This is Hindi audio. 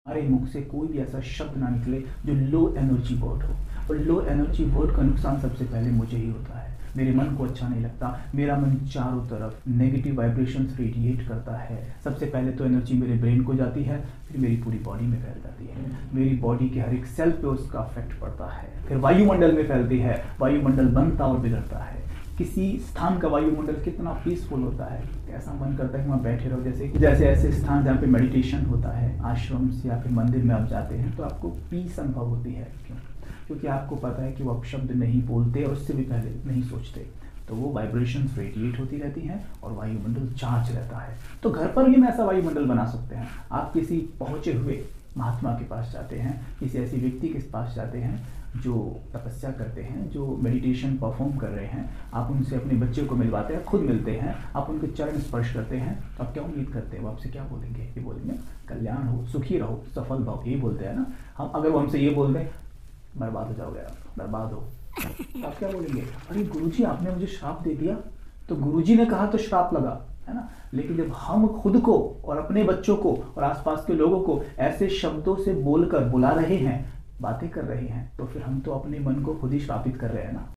हमारे मुख से कोई भी ऐसा शब्द ना निकले जो लो एनर्जी वर्ड हो। और लो एनर्जी वर्ड का नुकसान सबसे पहले मुझे ही होता है। मेरे मन को अच्छा नहीं लगता। मेरा मन चारों तरफ नेगेटिव वाइब्रेशंस रेडिएट करता है। सबसे पहले तो एनर्जी मेरे ब्रेन को जाती है, फिर मेरी पूरी बॉडी में फैल जाती है। मेरी बॉडी के हर एक सेल पे उसका अफेक्ट पड़ता है, फिर वायुमंडल में फैलती है। वायुमंडल बनता और बिगड़ता है। किसी स्थान का वायुमंडल कितना पीसफुल होता है, ऐसा मन करता है कि वहाँ बैठे रहो। जैसे ऐसे स्थान जहाँ पे मेडिटेशन होता है, आश्रम से या फिर मंदिर में आप जाते हैं तो आपको पीस अनुभव होती है। क्यों? क्योंकि आपको पता है कि वो आप शब्द नहीं बोलते और उससे भी पहले नहीं सोचते, तो वो वाइब्रेशंस रेडिएट होती रहती हैं और वायुमंडल चार्ज रहता है। तो घर पर भी हम ऐसा वायुमंडल बना सकते हैं। आप किसी पहुँचे हुए महात्मा के पास जाते हैं, किसी ऐसे व्यक्ति के पास जाते हैं जो तपस्या करते हैं, जो मेडिटेशन परफॉर्म कर रहे हैं, आप उनसे अपने बच्चे को मिलवाते हैं, खुद मिलते हैं, आप उनके चरण स्पर्श करते हैं, तो आप क्या उम्मीद करते हैं वो आपसे क्या बोलेंगे? ये बोलेंगे कल्याण हो, सुखी रहो, सफल भव, यही बोलते हैं ना। हम अगर वो हमसे ये बोल दें बर्बाद हो जाओगे आप, बर्बाद हो, तो आप क्या बोलेंगे? अरे गुरुजी आपने मुझे श्राप दे दिया। तो गुरुजी ने कहा तो श्राप लगा, है ना। लेकिन जब हम खुद को और अपने बच्चों को और आसपास के लोगों को ऐसे शब्दों से बोलकर बुला रहे हैं, बातें कर रहे हैं, तो फिर हम तो अपने मन को खुद ही श्रापित कर रहे हैं ना।